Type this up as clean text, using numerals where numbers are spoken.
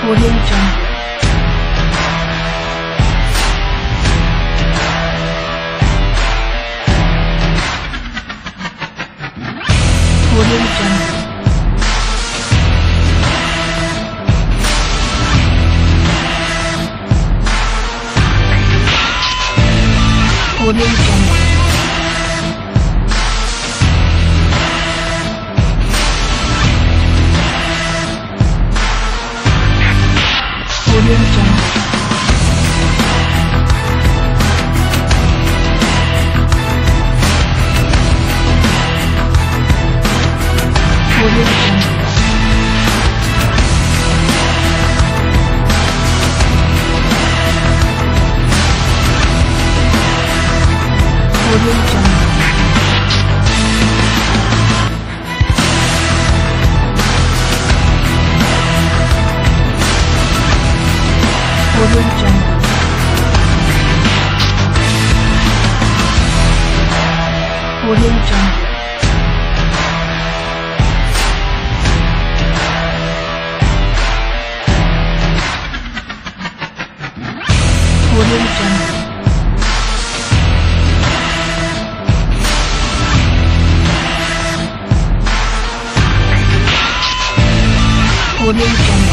Audio Jungle. Audio Jungle. Audio Jungle. Audio Jungle. Audio Jungle. Audio Jungle. Audio Jungle. Audio Jungle. Audio Jungle. Audio Jungle.